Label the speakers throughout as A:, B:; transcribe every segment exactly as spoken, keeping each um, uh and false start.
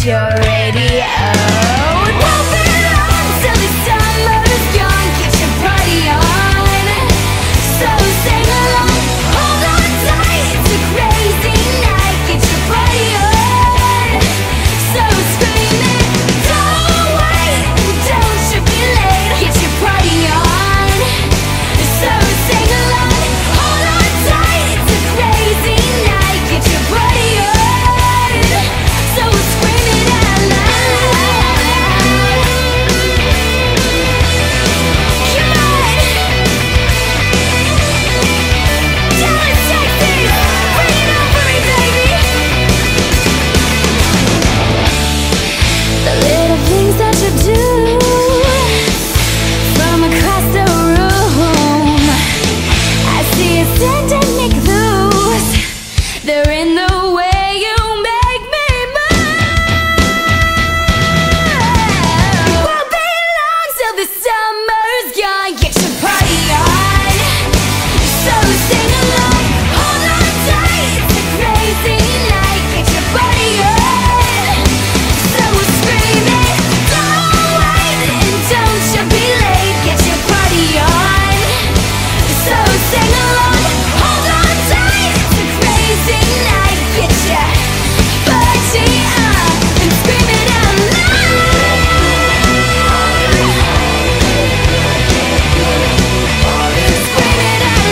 A: your radio. Won't be long till the summer's gone. Get your party on, so sing along. Hold on tight, it's a crazy night. Get your party on, so scream it. Don't wait, don't you be late. Get your party on, so sing along. Hold on tight, it's a crazy night. Get your party on, so scream it out loud. Come on, Dallas, Texas, bring it on for me, baby. The little things that you do from across the room, I see you standing make loose. They're in the way you make me move. Won't be long till the summer's gone. Get your party on, so sing along. Hold on tight, it's a crazy night. Get your party on, so scream it. Don't wait and don't you be late. Get your party on, so sing along. Hold on tight, it's a crazy night. Get your party on and scream it out loud. Scream it out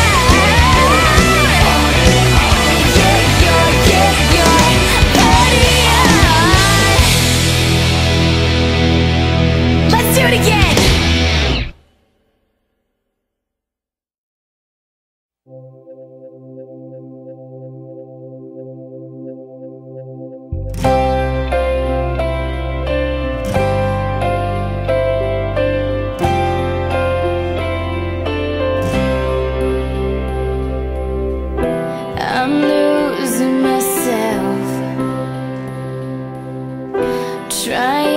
A: loud. Get your, get your party on. Let's do it again. I'm losing myself, trying